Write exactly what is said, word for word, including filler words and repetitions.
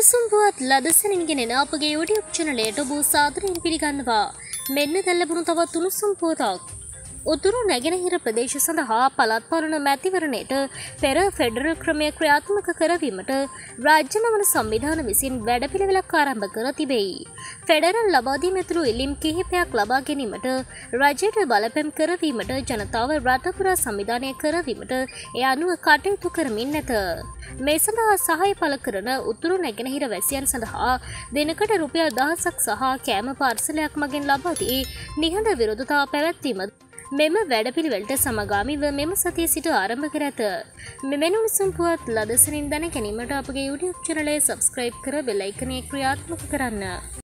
උණුසුම් පුවත් ලදසනින් ගෙනෙන අපගේ YouTube channelයට ඔබ සාදරයෙන් පිළිගන්නවා. මෙන්න දැන් ලැබුණු තවත් උණුසුම් පුවතක්. උතුරු නැගෙනහිර ප්‍රදේශ සඳහා පළාත් පාලන මැතිවරණයට පෙර ෆෙඩරල් ක්‍රමය ක්‍රියාත්මක කරවීමට රාජ්‍ය නවන සංවිධාන විසින් වැඩපිළිවෙලක් ආරම්භ කර තිබෙයි. ෆෙඩරල් ලබා දීම ඇතුළු ඉල්ලීම් කිහිපයක් ලබා ගැනීමට රජයට බලපෑම් කරවීමට ජනතාව රට පුරා සංවිධානය කරවීමට ඒ අනුව කටයුතු කරමින් නැත. මේ සඳහා සහාය පළ කරන උතුරු නැගෙනහිර වැසියන් සඳහා දිනකට රුපියල් දහසක් සහ කෑම පාර්සලයක් මගින් ලබා දී නිහඬ විරෝධතා පැවැත්වීම මෙම වැඩපිළිවෙලට සමගාමීව මෙම සතිය සිට ආරම්භ කර ඇත. මෙවැනි උණුසුම් පුවත් ලදසනින් දැන ගැනීමට අපගේ YouTube channel එක subscribe කර බෙල් අයිකනය ක්‍රියාත්මක කරන්න.